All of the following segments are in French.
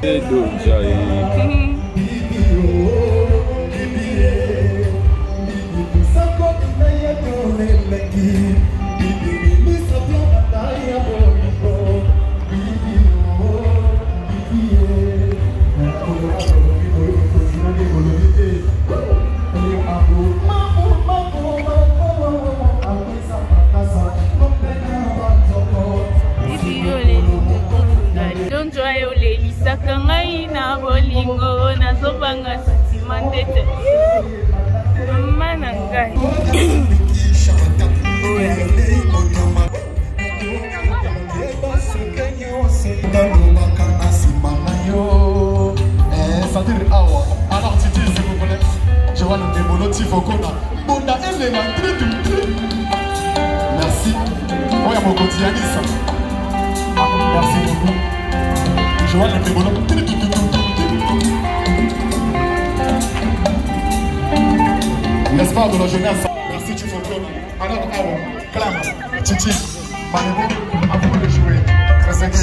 Merci. Merci beaucoup. Joël le Pébono. L'espoir de la jeunesse. Merci Tifoko. Alors, Awa, Clam, Titi, Manébo, à vous de jouer. Très aidé.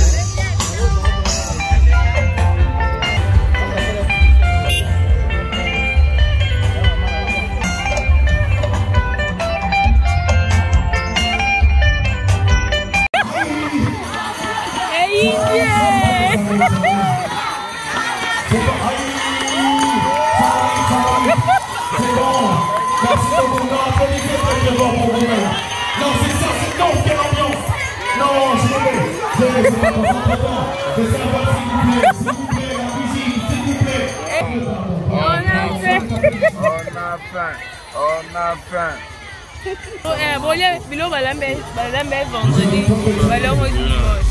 Non, c'est ça, c'est non, quelle ambiance. Non, je vais c'est pas important. Mais ça va, s'il vous plaît, la cuisine, s'il vous plaît. On a faim. Bon, Bilo va la mettre vendredi. Va la mettre dimanche.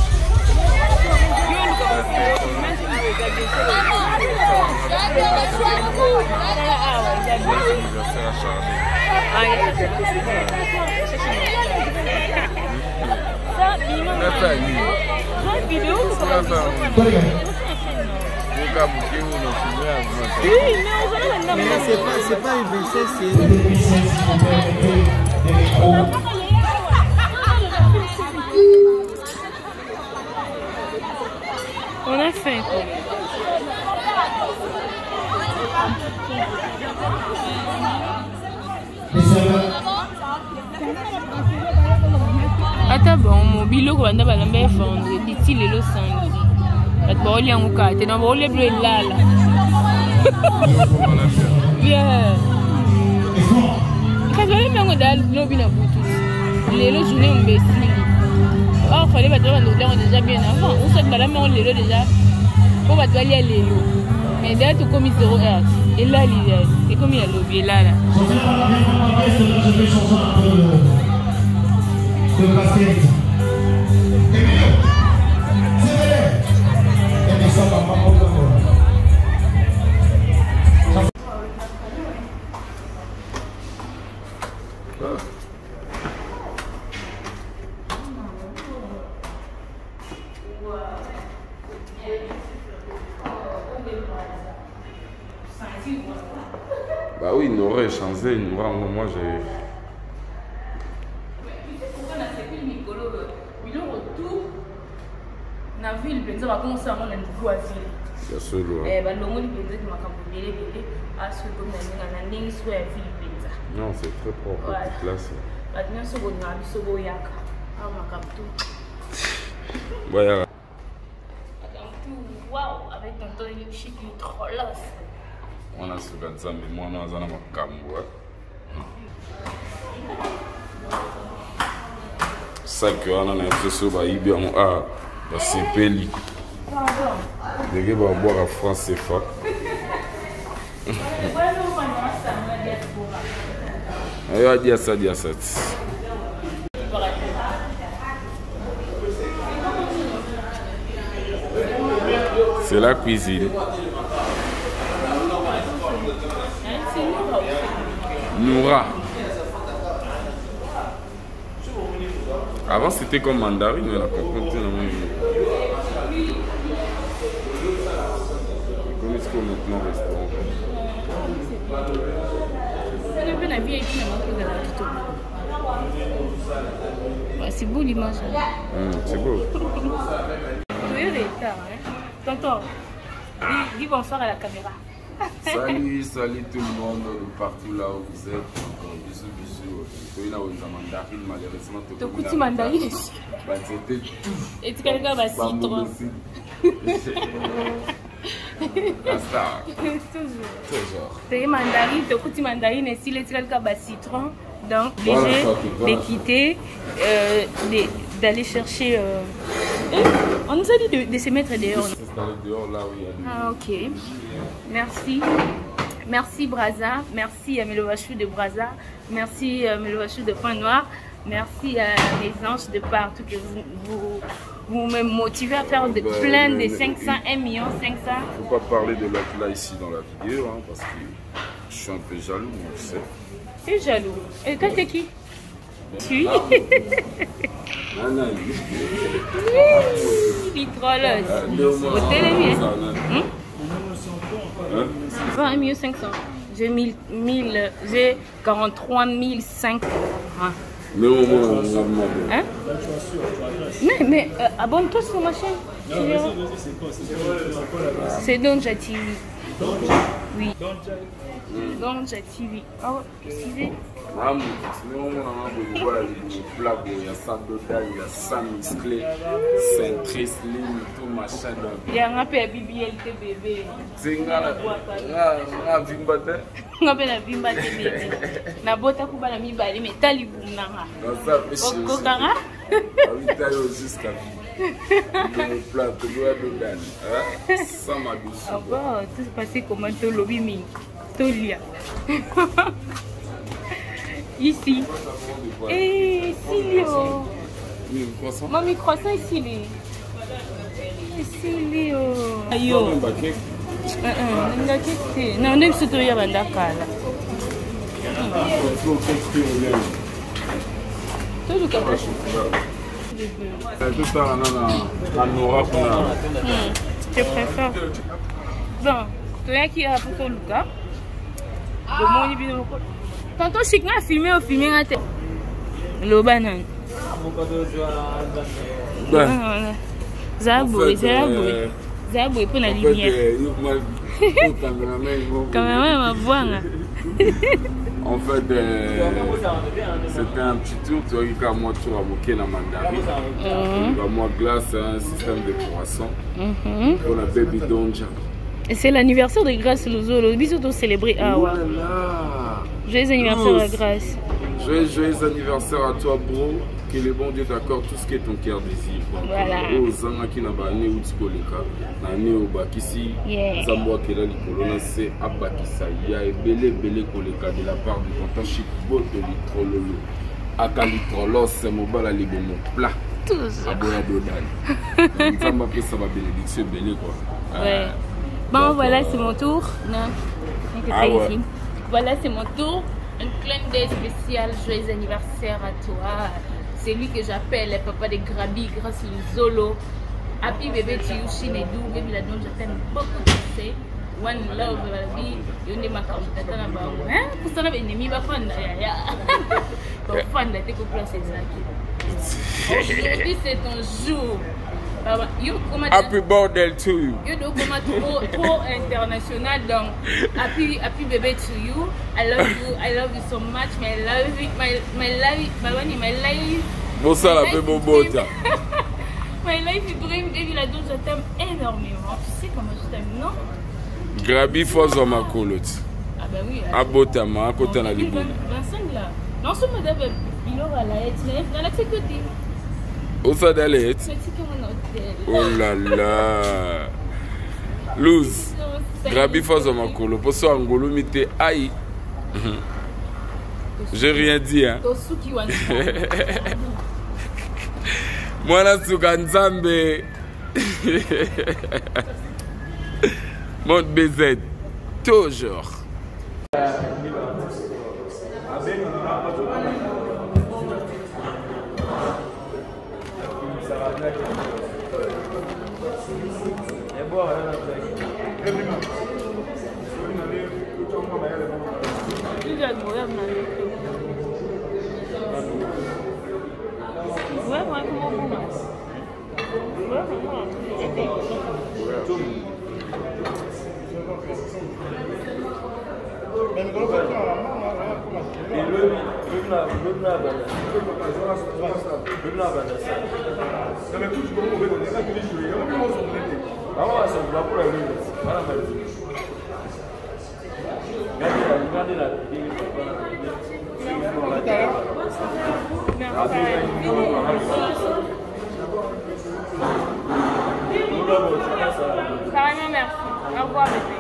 C'est pas une princesse, c'est on a faim. Attends, bon, mon bilo qu'on va la vendredi, il est le samedi. Attends, on est en carte, on est bleu là. Bien. Quand on est dans le lobby, les journées ont baissé. Oh, il fallait pas déjà bien avant. On sait que la main, on les déjà. On va aller à l'élo. Mais derrière tout comme il se regarde. Et là, c'est comme il y a lobby là. Je vais changer un peu de basket. Emilio, c'est vrai. Et ça va pas encore. Bah oui, il aurait changé, moi j'ai... Na ville penza ba commencer à monter pour asile. Bien sûr. Ba longo li penza ki makambo belé asu ko na ndingi so ya ville penza. Non, c'est très propre, toute classe. Ba tnya so go na biso go yaka. Ah makambo. Voilà. Makambo waouh avec tonton Yoshi qui est trop las. On a ce gars mais moi on a zana makambo. Ça que on a l'impression ba ibi on a c'est peli. Les gars vont boire à France CFA. Ayo dia ça. C'est la cuisine. Noura. Avant c'était comme mandarine, mais la compréhension comment est-ce qu'on maintenant au restaurant? C'est beau l'image. C'est beau. Tu es retard, hein? Tonton, Dis bonsoir à la caméra. Salut, salut tout le monde, partout là où vous êtes. Bisous, bisous. Tu as mandarine, malheureusement. Tu as coûté mandarine ici. C'était tout. Et tu as quelqu'un qui citron. Toujours. Tu as mandarine, tu as coûté mandarine ici, tu as quelqu'un qui citron. Donc, de quitter, d'aller chercher. On nous a dit de se mettre dehors. Dehors là où il y a des... Ah, ok. Merci. Merci Braza. Merci à Melovachou de Braza. Merci à Melovachou de Point Noir. Merci à mes anges de partout que vous me motivez à faire plein de 500, 1 million 500. Il ne faut pas parler de là ici dans la vidéo hein, parce que je suis un peu jaloux, moi, tu sais. Tu es jaloux. Et toi, t'es qui? Tu il trolleuse. Au télé, 20 500. J'ai 43 500. Mais au moins, hein? Mais abonne-toi sur ma chaîne. C'est Donja TV. Oui. Donja TV. Ah ouais, excusez. Il y a ça d'odal, il y a ça musclé, centriste, ligne, tout machin. Il y a un peu de BBLT bébé. C'est un vimbate. On a la vimbate bébé. Na bota kuba na mibali mais tali bunanga. Kokanga? Avita yo jusqu'à le plat de d'odal. Sans ma douce. Ah bah, tout se passé comment to lobby mi. Tolia. Ici. Et Silio. Mamie croissant ici. Silio. Ayo. Non, on aime se trouver à Bandakala. Tout le cas. Je préfère. Bon, tu es qui a pour ton Lucas? Le monde est bien. Tonton Chic m'a filmé au filmé à tête. Le banane. Zaboué, Zaboué pour la lumière. Quand même, ma voix. En fait, c'était un petit tour. Tu vois, il y a moi tour à moquer la mandarine. Il y a moi glace, un système de croissant. Pour la baby donja. Et c'est l'anniversaire de Grâce Lozolo. Bisous de célébrer. Ah ouais. Joyeux anniversaire à Grâce. Joyeux anniversaire à toi, bro. Que le bon Dieu t'accorde tout ce qui est ton cœur désir. Voilà. C'est Abakisa. Il y a belé koleka de la part du tonton Chic Boto litrololo. Akalitrolo, c'est mon bal à libre mon plat. Tous. Aboya Dodal. Ça m'a fait ça va bénédiction belé quoi. Ouais. Bon, voilà, c'est mon tour. Non. Ah ouais. Voilà, c'est mon tour. Un clin d'œil spécial. Joyeux anniversaire à toi. C'est lui que j'appelle le papa de Grabi, grâce au Zolo. Happy bébé Tiushi Nedou, bébé la donne, je t'aime beaucoup, tu sais. One love, baby. You need ma carte, tu t'attends là-bas. Hein? Pour ça, on a un ennemi, ma fan. Ton fan, t'es coupé, c'est ça. Aujourd'hui, c'est ton jour. Happy birthday to you. You do come trop international, donc happy baby to you. I love you so much. My life. Bonsoir la bébé Bota. My life dream, baby la douce, je t'aime énormément. Tu sais comment je t'aime, non? Grabi Fozo Makolot. Ah ben oui. Abota ma, à côté de la Ligue. 25 là. Non, ce madame, il aura la haie, dans la sécurité. Où ça d'aller? Oh là là. Luz. Grabi Fozo Makolo. Pour ça, Angolo mite aïe. J'ai rien dit, hein. Moi, là, c'est Ganzambe. Monte BZ. Toujours. Carrément, merci. Au revoir, bébé.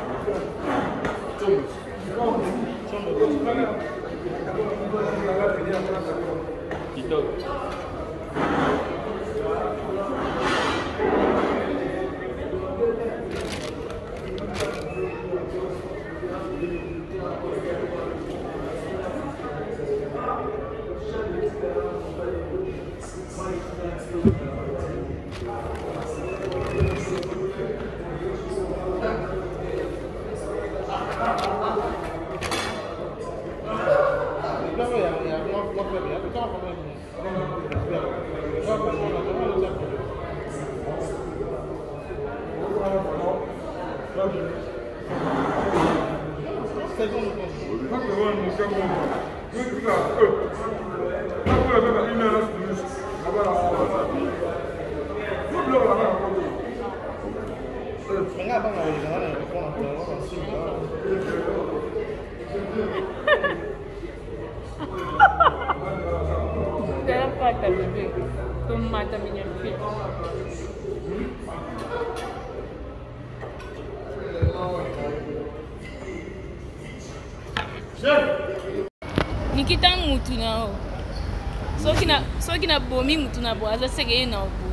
Nikita mutu na o. Soki na bomi mutu na bo aza sege na obu.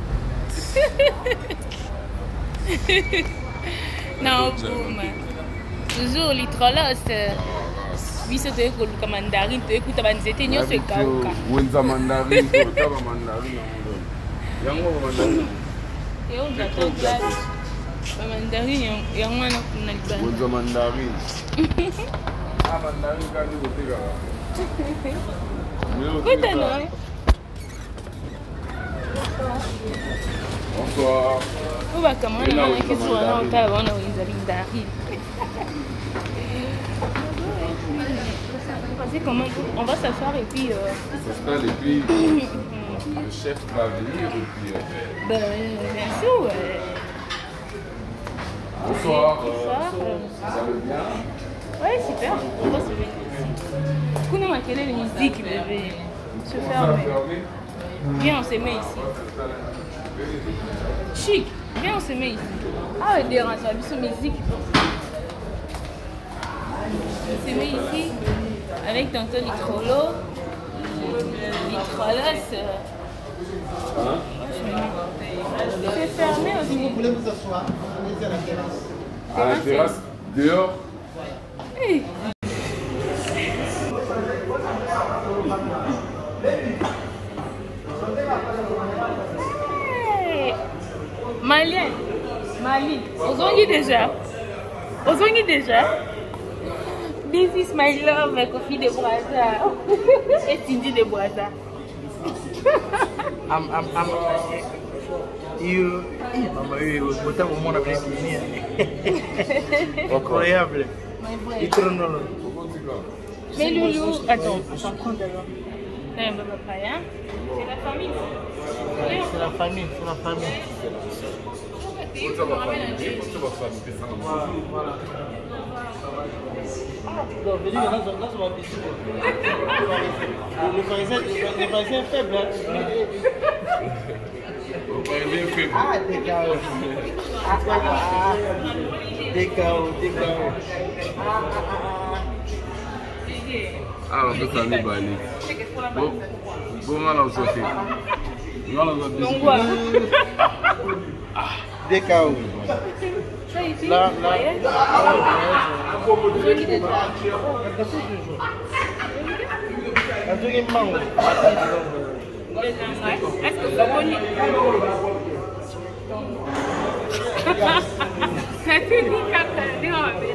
Na obu ma. Toujours litrolos. Biso to eko luka mandarine to ekuta banzete nyonso ekauka. Wenza mandarine to taba mandarine na yango mandarine. Yo ndato glace. Ba mandarine yango na kuna libana. Wenza mandarine. Mandarine kali otega. Écoute, non. Bonsoir. On va commander un qui soit là, on va on va s'asseoir et puis. S'installe et puis le chef va venir et puis. Ben, bien sûr, ouais. Bonsoir. Ça va bien? Ouais, super. On va se mettre ici. Qu'on a quelle est la musique, bébé? Se fermer. Viens, on se met ici. Chic. Viens, on se met ici. Ah, ouais, dérange, j'ai sur musique. On se met ici avec tonton Litrolo. Litrolos. C'est fermé aussi. Si vous voulez vous asseoir, allez-y à la terrasse. À la terrasse, dehors. Hey. Hey. Malien. Mali. Ozongi déjà. This is my love, Kofi de Brazza. Et Cindy de Brazza. You incroyable. Mais Loulou, attends, prends d'abord. C'est la famille. C'est la famille. Les Parisiens faibles. Ah, des chaos. Ah, on peut s'aller balayer. Bon, on a sauté. Des chaos. Là. Est-ce que c'est bon? Ça fait du caca.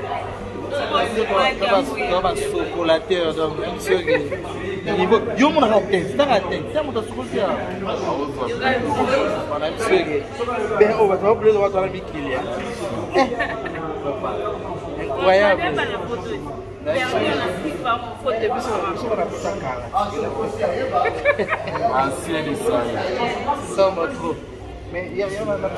Chocolateur donc niveau yo mon raté ça raté ça mon chocolat ben on va pas plus on va dans la bikini incroyable perdu en Afrique par faute de Ancien de ça. Ça m'a trop. Mais il y a rien à faire.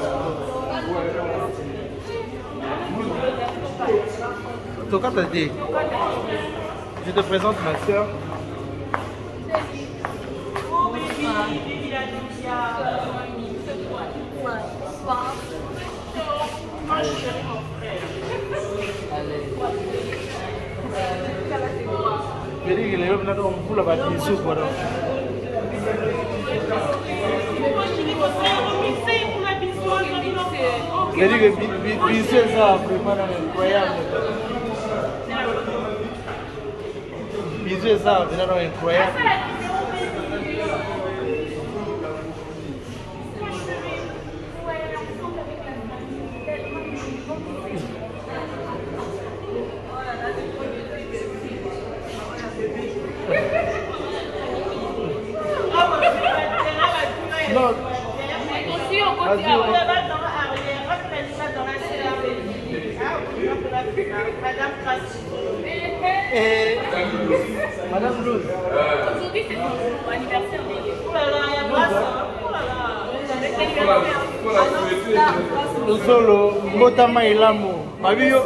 Tokata dit, je te présente ma soeur. Je dis que les hommes n'ont pas la bisou quoi. Je dis que bisou ça vraiment incroyable. Bisou ça vraiment incroyable. Non. Madame Luz. Aujourd'hui, c'est ton anniversaire. Solo, Motama Ilamu. Abio,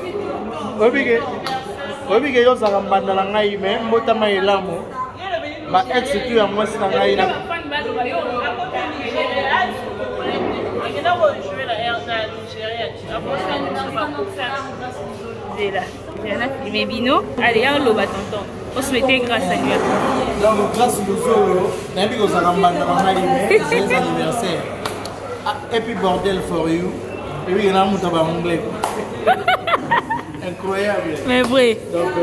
Obige yo saka mbandala ngai me Motama Ilamu. Ma ex tu ya mwasi na ngai na. Mais Bino, allez, on l'a tonton. On se mettait grâce à lui. Donc, grâce au solo, n'importe quoi, ça ramène dans ma vie, c'est anniversaire. Happy bordel for you. Et puis, il y a un mot en anglais. Incroyable. Mais vrai. Donc,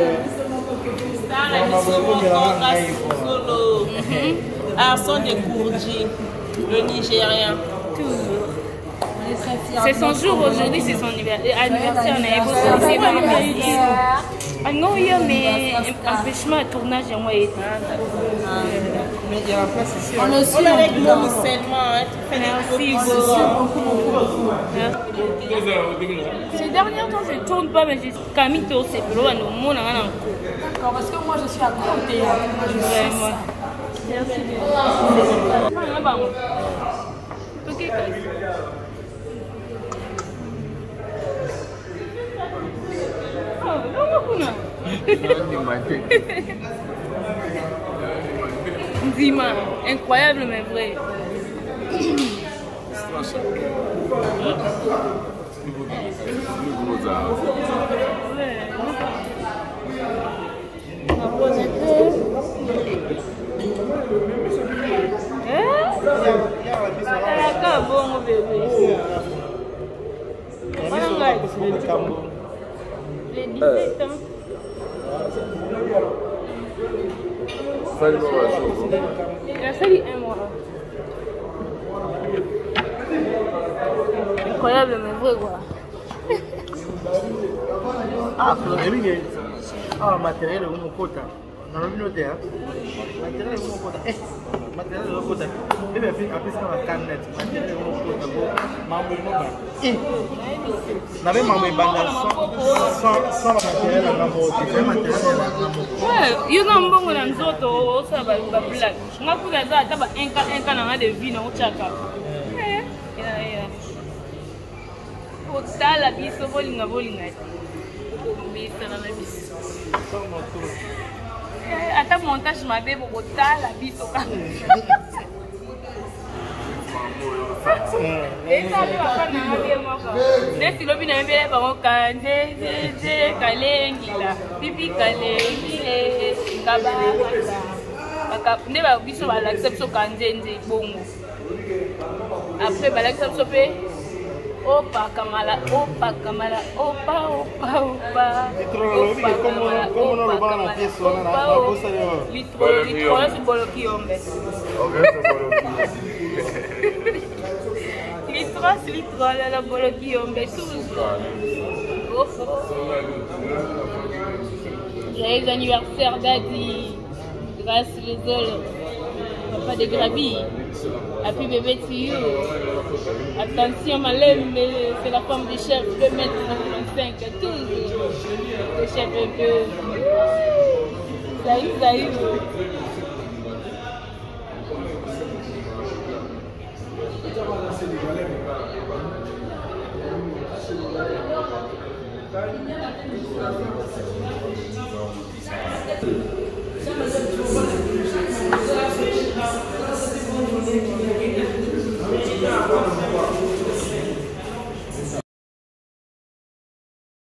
Arsène de Kourdi, le Nigérien. Toujours. C'est son jour aujourd'hui, c'est son anniversaire. On a évoqué non, il y a mais empêchement de tournage à moi. Mais il y a pas ici. On est avec mon musulman. Merci beaucoup. Ces derniers temps, je ne tourne pas, mais j'ai Camille c'est pour le monde. D'accord, parce que moi je suis à côté. Vraiment. Merci. Dima, incroyable mais vrai. Bon bébé. Les 17 ans. Il a fallu un mois. Incroyable, mais vrai, quoi. Ah, matériel, on quota. On a vu le terre. Matériel, on quota. Matériel, on quota. Et bien, après, ça va canette. Matériel, on quota. Mambo, on avait mambo sans matériel, on a matériel. Ouais, il y a un bon dans les autres, ça va être blague. Je m'en fous de ça, tu as un canard de vie dans le chaka. La biso bolinga ata montage mabe bokotala biso neti lobi na yembele bango kande kalengila pipi kalengile ngabaka nde biso balakisa biso kanzenze bongo apres balakisa biso mpe opa kamala, opa kamala, opa. ¿Cómo no lo van a hacer? Litro es boloki hombre. Litro la boloki hombre. Joyeux anniversaire Daddy. Grâce les ailes. Papa de Grabi. Happy bébé to you. Attention Malem, c'est la femme du chef, 2,95 m, toujours. Le chef un peu. Salut.